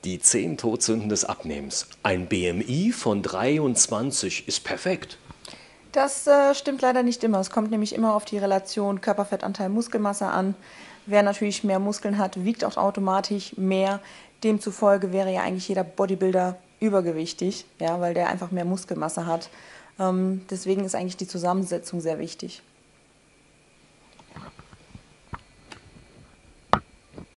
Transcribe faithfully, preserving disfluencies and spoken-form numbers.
Die zehn Todsünden des Abnehmens. Ein B M I von dreiundzwanzig ist perfekt. Das äh, stimmt leider nicht immer. Es kommt nämlich immer auf die Relation Körperfettanteil Muskelmasse an. Wer natürlich mehr Muskeln hat, wiegt auch automatisch mehr. Demzufolge wäre ja eigentlich jeder Bodybuilder übergewichtig, ja, weil der einfach mehr Muskelmasse hat. Ähm, deswegen ist eigentlich die Zusammensetzung sehr wichtig.